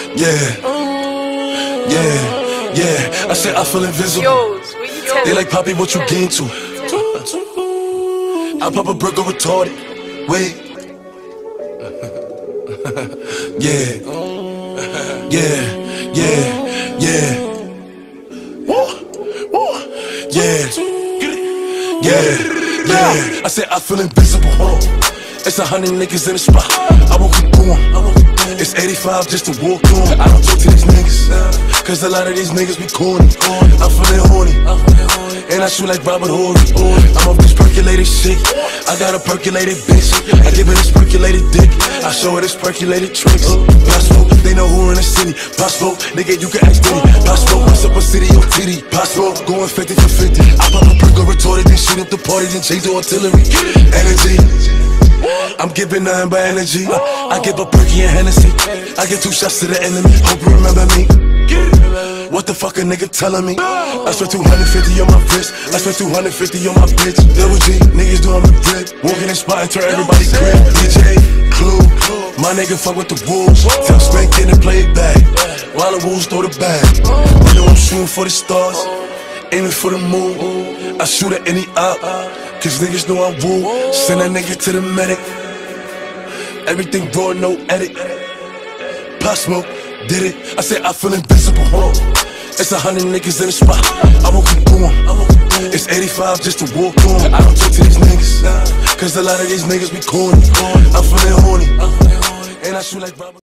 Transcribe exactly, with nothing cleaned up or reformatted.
Yeah, yeah, yeah. I said I feel invisible. They like, Poppy, what you gain to? I pop a brick or retarded. Wait. Yeah, yeah, yeah, yeah. Woo, woo. Yeah, yeah, yeah. I said I feel invisible. It's a hundred niggas in the spot. I won't keep going. It's eighty-five just to walk on. I don't talk to these niggas, cause a lot of these niggas be corny. I'm feeling horny, and I shoot like Robert Horry. I'm off this percolated shit. I got a percolated bitch. I give her this percolated dick. I show her this percolated tricks. Possible, they know who in the city. Possible, nigga, you can ask Diddy. Possible, what's up a city or T D? Possible, going fifty for fifty. I pop a perk or retorted, then shoot up the party, then change the artillery. Energy, I'm giving nothing but energy. I give a perky and Hennessy. I give two shots to the enemy. Hope you remember me. What the fuck a nigga telling me? I spent two hundred fifty on my wrist. I spent two hundred fifty on my bitch. Double G, niggas doing my drip. Walking in spot and turn everybody crib. D J, Clue, my nigga fuck with the wolves. Tell Spank in and play it back, while the wolves throw the bag. You know I'm shooting for the stars, aiming for the moon. I shoot at any op, cause niggas know I'm woo. Send that nigga to the medic. Everything raw, no edit. Pop Smoke, did it. I said I feel invisible. It's a hundred niggas in the spot. I won't keep going. It's eighty-five just to walk on. I don't talk to these niggas, cause a lot of these niggas be corny. I'm feeling horny, and I shoot like Robert.